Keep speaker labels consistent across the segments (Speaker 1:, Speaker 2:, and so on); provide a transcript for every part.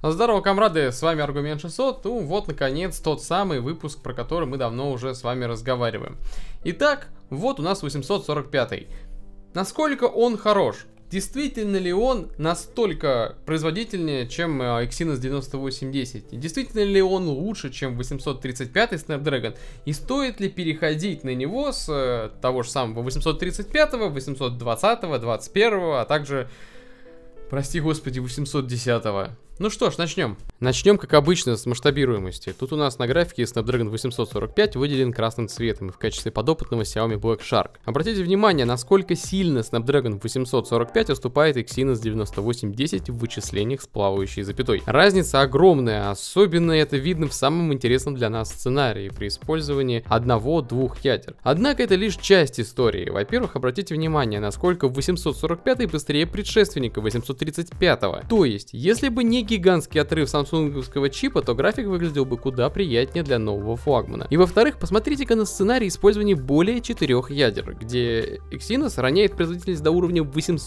Speaker 1: Здорово, комрады, с вами Аргумент 600, ну вот, наконец, тот самый выпуск, про который мы давно уже с вами разговариваем. Итак, вот у нас 845. Насколько он хорош? Действительно ли он настолько производительнее, чем Exynos 9810? Действительно ли он лучше, чем 835 Snapdragon? И стоит ли переходить на него с того же самого 835, 820, 21, а также, прости господи, 810? Ну что ж, начнем. Начнем, как обычно, с масштабируемости. Тут у нас на графике Snapdragon 845 выделен красным цветом и в качестве подопытного Xiaomi Black Shark. Обратите внимание, насколько сильно Snapdragon 845 уступает Exynos 9810 в вычислениях с плавающей запятой. Разница огромная, особенно это видно в самом интересном для нас сценарии при использовании одного-двух ядер. Однако это лишь часть истории. Во-первых, обратите внимание, насколько 845 быстрее предшественника 835. То есть, если бы не гигантский отрыв самсунговского чипа, то график выглядел бы куда приятнее для нового флагмана. И во-вторых, посмотрите-ка на сценарий использования более 4 ядер, где Exynos роняет производительность до уровня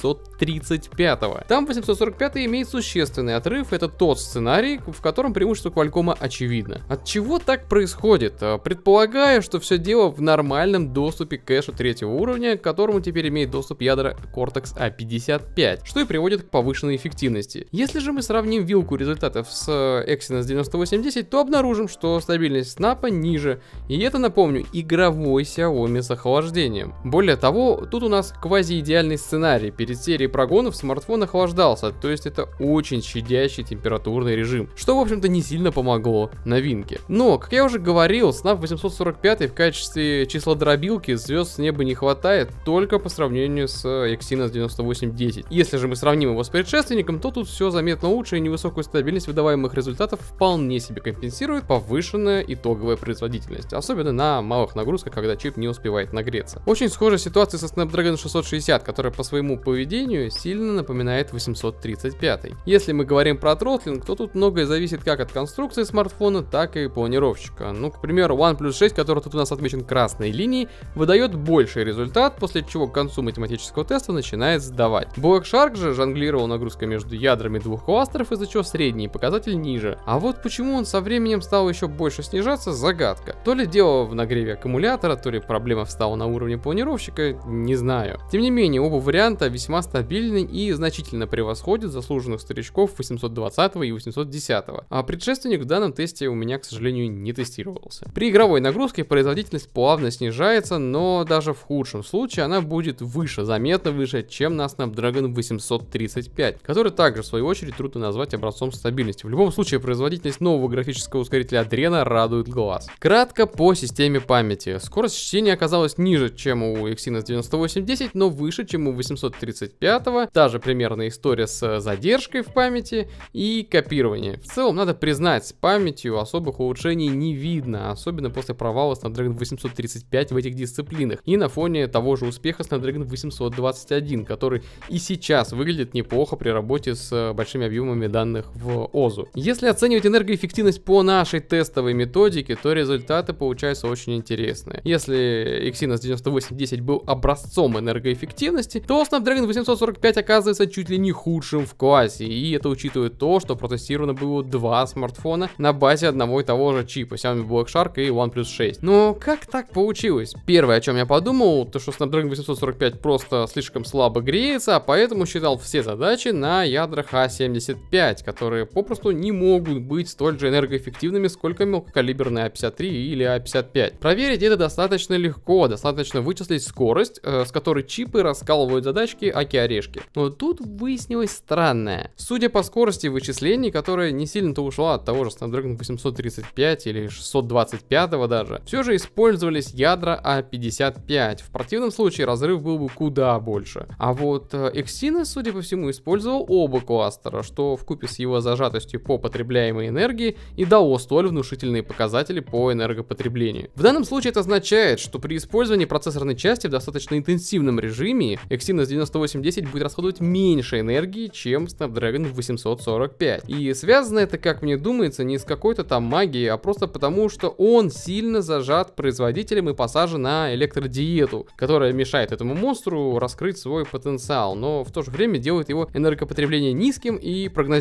Speaker 1: 835. Там 845 имеет существенный отрыв, это тот сценарий, в котором преимущество Qualcomm очевидно. От чего так происходит? Предполагаю, что все дело в нормальном доступе к кэшу третьего уровня, к которому теперь имеет доступ ядра Cortex A55, что и приводит к повышенной эффективности. Если же мы сравним вилку результатов с Exynos 9810, то обнаружим, что стабильность снапа ниже. И это, напомню, игровой Xiaomi с охлаждением. Более того, тут у нас квази-идеальный сценарий. Перед серией прогонов смартфон охлаждался, то есть это очень щадящий температурный режим, что, в общем-то, не сильно помогло новинке. Но, как я уже говорил, Snap 845 в качестве числодробилки звезд с неба не хватает только по сравнению с Exynos 9810. Если же мы сравним его с предшественником, то тут все заметно лучше, и невысокую стабильность выдаваемых результатов вполне себе компенсирует повышенная итоговая производительность, особенно на малых нагрузках, когда чип не успевает нагреться. Очень схожая ситуация со Snapdragon 660, которая по своему поведению сильно напоминает 835. Если мы говорим про тротлинг, то тут многое зависит как от конструкции смартфона, так и планировщика. Ну, к примеру, OnePlus 6, который тут у нас отмечен красной линией, выдает больший результат, после чего к концу математического теста начинает сдавать. Black Shark же жонглировал нагрузкой между ядрами двух кластеров, из-за чего средний показатель ниже. А вот почему он со временем стал еще больше снижаться, загадка. То ли дело в нагреве аккумулятора, то ли проблема встала на уровне планировщика, не знаю. Тем не менее, оба варианта весьма стабильны и значительно превосходят заслуженных старичков 820 и 810. А предшественник в данном тесте у меня, к сожалению, не тестировался. При игровой нагрузке производительность плавно снижается, но даже в худшем случае она будет выше, заметно выше, чем на Snapdragon 835, который также, в свою очередь, трудно назвать образцом стабильности. В любом случае, производительность нового графического ускорителя Adreno радует глаз. Кратко по системе памяти. Скорость чтения оказалась ниже, чем у Exynos 9810, но выше, чем у 835. Та же примерная история с задержкой в памяти и копированием. В целом, надо признать, с памятью особых улучшений не видно, особенно после провала Snapdragon 835 в этих дисциплинах и на фоне того же успеха Snapdragon 821, который и сейчас выглядит неплохо при работе с большими объемами данных в ОЗУ. Если оценивать энергоэффективность по нашей тестовой методике, то результаты получаются очень интересные. Если Exynos 9810 был образцом энергоэффективности, то Snapdragon 845 оказывается чуть ли не худшим в классе, и это учитывает то, что протестировано было два смартфона на базе одного и того же чипа Xiaomi Black Shark и OnePlus 6. Но как так получилось? Первое, о чем я подумал, то что Snapdragon 845 просто слишком слабо греется, а поэтому считал все задачи на ядрах A75, которые попросту не могут быть столь же энергоэффективными, сколько мелкокалиберные A53 или A55. Проверить это достаточно легко, достаточно вычислить скорость, с которой чипы раскалывают задачки аки-орешки. Но тут выяснилось странное. Судя по скорости вычислений, которая не сильно-то ушла от того же Snapdragon 835 или 625 даже, все же использовались ядра A55. В противном случае разрыв был бы куда больше. А вот Exynos, судя по всему, использовал оба кластера, что вкупе с его зажатостью по потребляемой энергии и дало столь внушительные показатели по энергопотреблению. В данном случае это означает, что при использовании процессорной части в достаточно интенсивном режиме Exynos 9810 будет расходовать меньше энергии, чем Snapdragon 845. И связано это, как мне думается, не с какой-то там магией, а просто потому, что он сильно зажат производителем и посажен на электродиету, которая мешает этому монстру раскрыть свой потенциал, но в то же время делает его энергопотребление низким и прогнозируемым.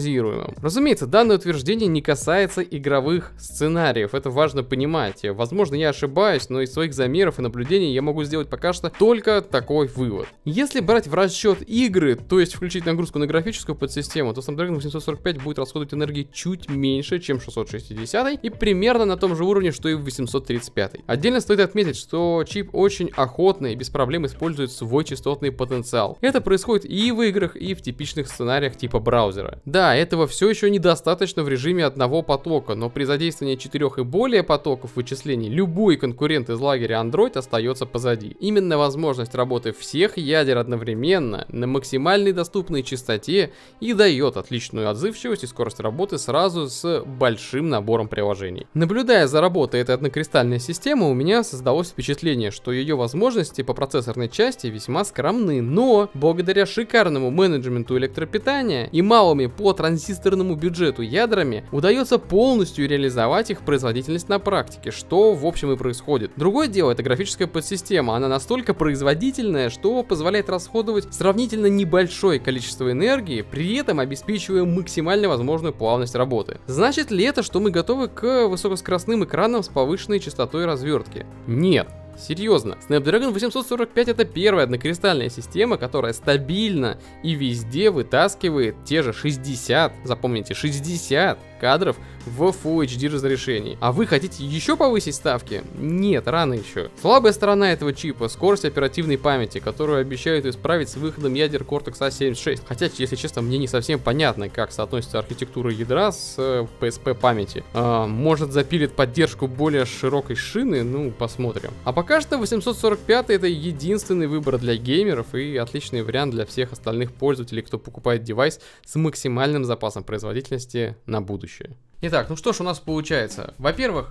Speaker 1: прогнозируемым. Разумеется, данное утверждение не касается игровых сценариев, это важно понимать. Возможно, я ошибаюсь, но из своих замеров и наблюдений я могу сделать пока что только такой вывод. Если брать в расчет игры, то есть включить нагрузку на графическую подсистему, то Snapdragon 845 будет расходовать энергии чуть меньше, чем 660 и примерно на том же уровне, что и в 835. Отдельно стоит отметить, что чип очень охотно и без проблем использует свой частотный потенциал. Это происходит и в играх, и в типичных сценариях типа браузера. Да, этого все еще недостаточно в режиме одного потока, но при задействовании 4 и более потоков вычислений любой конкурент из лагеря Android остается позади. Именно возможность работы всех ядер одновременно на максимальной доступной частоте и дает отличную отзывчивость и скорость работы сразу с большим набором приложений. Наблюдая за работой этой однокристальной системы, у меня создалось впечатление, что ее возможности по процессорной части весьма скромны, но благодаря шикарному менеджменту электропитания и малыми по транзисторному бюджету ядрами удается полностью реализовать их производительность на практике, что в общем и происходит. Другое дело, это графическая подсистема, она настолько производительная, что позволяет расходовать сравнительно небольшое количество энергии, при этом обеспечивая максимально возможную плавность работы. Значит ли это, что мы готовы к высокоскоростным экранам с повышенной частотой развертки? Нет. Серьезно, Snapdragon 845 это первая однокристальная система, которая стабильно и везде вытаскивает те же 60, запомните, 60 кадров в Full HD разрешении. А вы хотите еще повысить ставки? Нет, рано еще. Слабая сторона этого чипа — скорость оперативной памяти, которую обещают исправить с выходом ядер Cortex A76. Хотя, если честно, мне не совсем понятно, как соотносится архитектура ядра с PSP памяти. Может, запилит поддержку более широкой шины? Ну, посмотрим. А пока что 845 это единственный выбор для геймеров и отличный вариант для всех остальных пользователей, кто покупает девайс с максимальным запасом производительности на будущее. Итак, ну что ж у нас получается. Во-первых,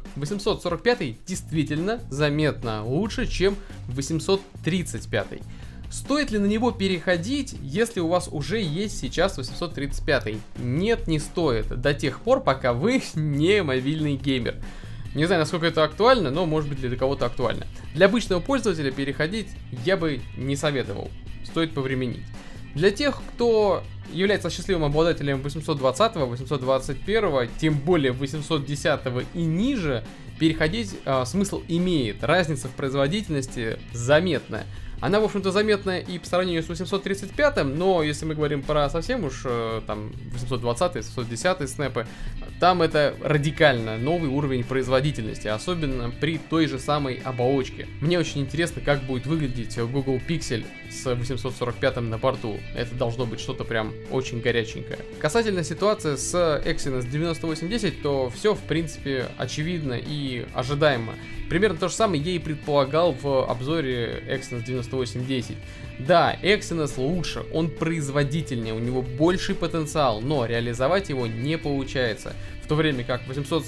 Speaker 1: 845 действительно заметно лучше, чем 835. Стоит ли на него переходить, если у вас уже есть сейчас 835? Нет, не стоит. До тех пор, пока вы не мобильный геймер. Не знаю, насколько это актуально, но может быть для кого-то актуально. Для обычного пользователя переходить я бы не советовал. Стоит повременить. Для тех, кто является счастливым обладателем 820, 821, тем более 810 и ниже, переходить смысл имеет. Разница в производительности заметная. Она, в общем-то, заметная и по сравнению с 835, но если мы говорим про совсем уж там 820, 810 снэпы, там это радикально новый уровень производительности, особенно при той же самой оболочке. Мне очень интересно, как будет выглядеть Google Pixel с 845 на борту. Это должно быть что-то прям очень горяченькое. Касательно ситуации с Exynos 9810, то все, в принципе, очевидно и ожидаемо. Примерно то же самое я и предполагал в обзоре Exynos 9810. Да, Exynos лучше, он производительнее, у него больший потенциал, но реализовать его не получается. В то время как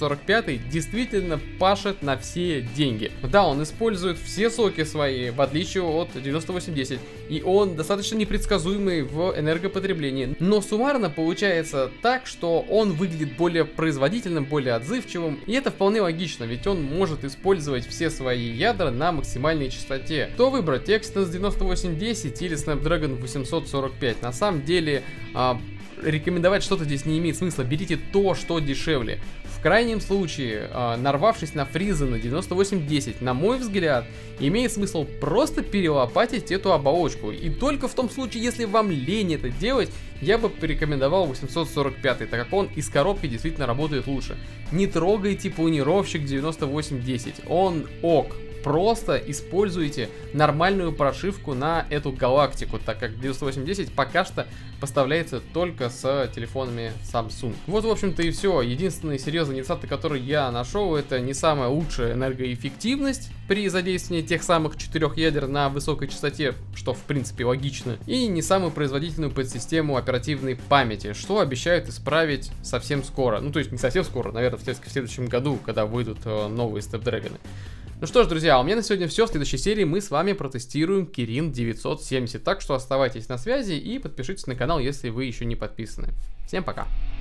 Speaker 1: 845 действительно пашет на все деньги. Да, он использует все соки свои, в отличие от 9810, и он достаточно непредсказуемый в энергопотреблении. Но суммарно получается так, что он выглядит более производительным, более отзывчивым, и это вполне логично, ведь он может использовать все свои ядра на максимальной частоте. Что выбрать, Exynos 9810 или Snapdragon 845? На самом деле, рекомендовать что-то здесь не имеет смысла. Берите то, что дешевле. В крайнем случае, нарвавшись на фризы на 9810, на мой взгляд, имеет смысл просто перелопатить эту оболочку. И только в том случае, если вам лень это делать, я бы порекомендовал 845, так как он из коробки действительно работает лучше. Не трогайте планировщик 9810, он ок. Просто используйте нормальную прошивку на эту галактику, так как 9810 пока что поставляется только с телефонами Samsung. Вот, в общем-то, и все. Единственный серьезный недостаток, который я нашел, это не самая лучшая энергоэффективность при задействовании тех самых 4 ядер на высокой частоте, что в принципе логично, и не самую производительную подсистему оперативной памяти, что обещают исправить совсем скоро. Ну, то есть не совсем скоро, наверное, в следующем году, когда выйдут новые Snapdragon. Ну что ж, друзья, у меня на сегодня все. В следующей серии мы с вами протестируем Kirin 970. Так что оставайтесь на связи и подпишитесь на канал, если вы еще не подписаны. Всем пока!